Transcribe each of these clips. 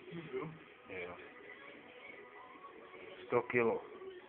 Jo. 100 kilo.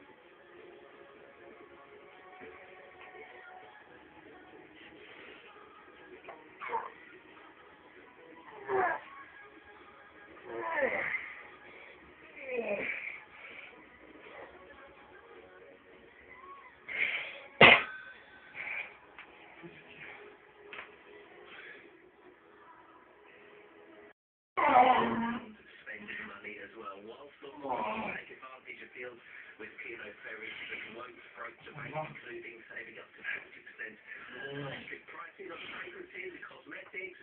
Spending money as well, whilst not take advantage of deals with Kilo Ferries that won't throat the bank, including saving up to 40%. Strict pricing on fragrances, cosmetics,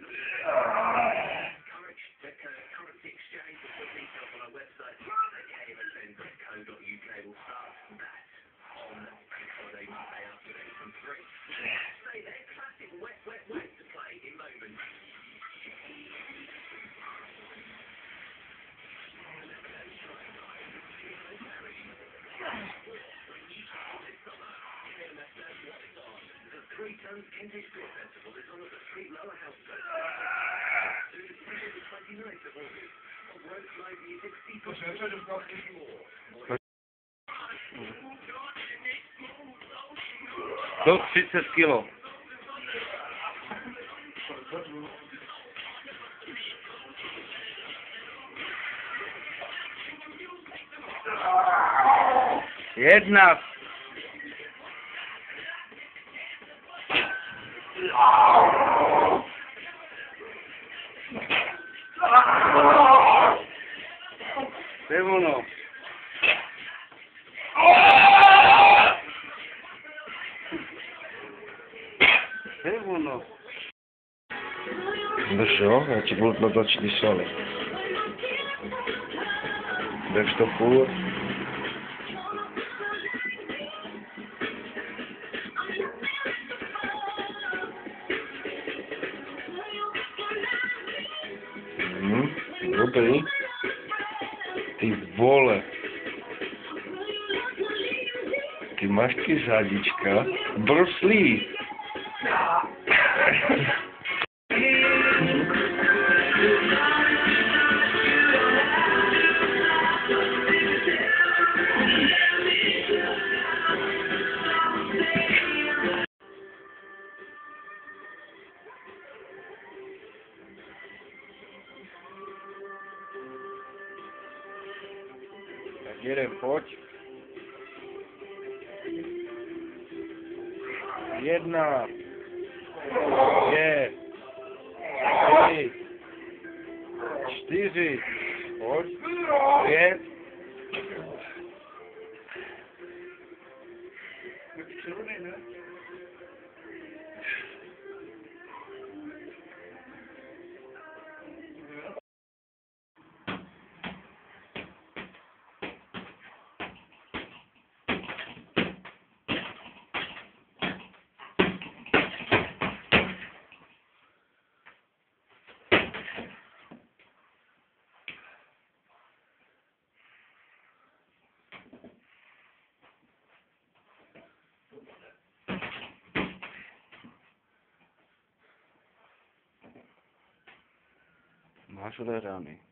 currency exchange, with full details on our website, kmsn.co.uk. Will start that on Bank Holiday Monday afternoon from 3. Stay there, classic wet to play in moments. The Three Tons Kentish Beer Festival is on at the Street Lower House Festival. To the 29th of August. On road live music, more. 130 kilo. Jedna. To je ono. To je ono. Drž jo, já ti budu natlačit svaly. Drž to furt. Dobrý. Ty vole. Ty máš ty řádička. Bruslí. Tak jeden, pojď. 1, 2, 3, 4, pojď. 5. Máš odehraný.